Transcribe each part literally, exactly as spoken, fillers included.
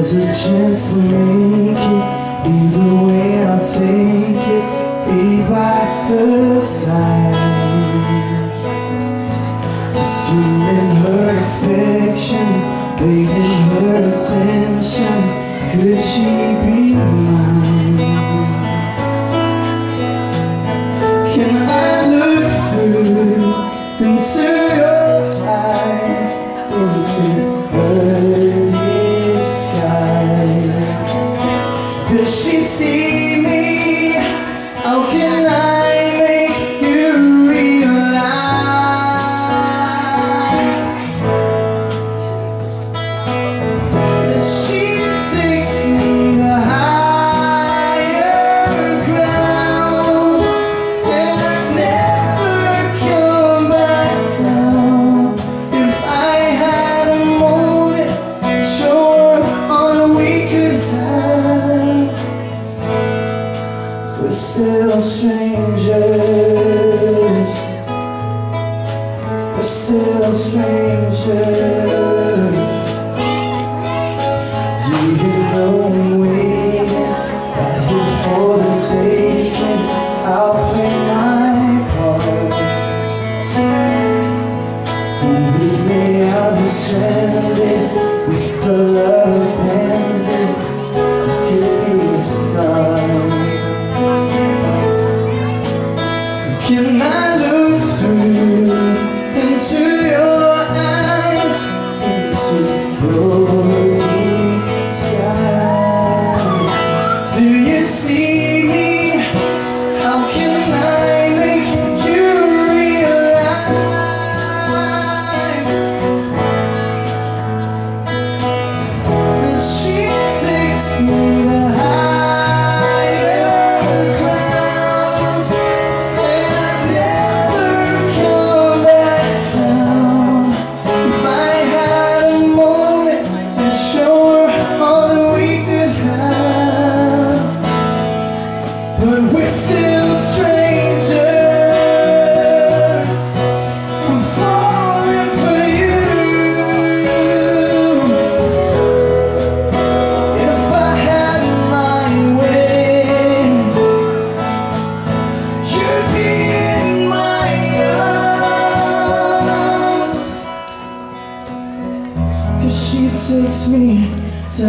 There's a chance to make it. Either way I'll take it. Be by her side, to swim in her affection, bathe in her attention. Could she be mine? Can I look through into your eyes, into her disguise? Does she see me? How can I make you realize that she takes me to higher ground, and I'd never come back down? If I had a moment, sure, on we could have. We're still strangers. We're still strangers. Do you know I'm waiting right here for the taking? I'll play my part. Don't leave me out here stranded with the love pending. This could be a start. Can I look through into your eyes, into your sky? Do you see me? How can I make you realize that she takes me to higher ground, and I'd never come back down? If I had a moment to show her all that we could have. But we're still strangers. I'm falling for you. If I had my way, you'd be in my arms. 'Cause she takes me to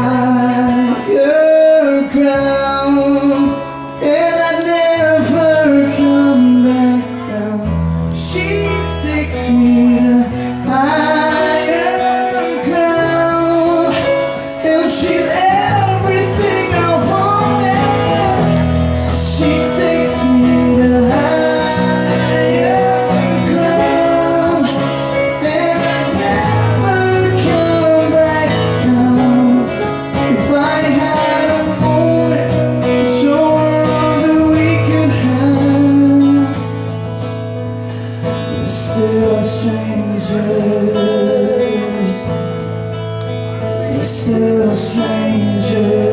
higher ground, and I'd never come back down. She takes me to higher ground, and she's everything I wanted. She takes me to higher ground, and I'd never come back down. If I had a moment to show her all that we could have. We're still strangers. We're still strangers.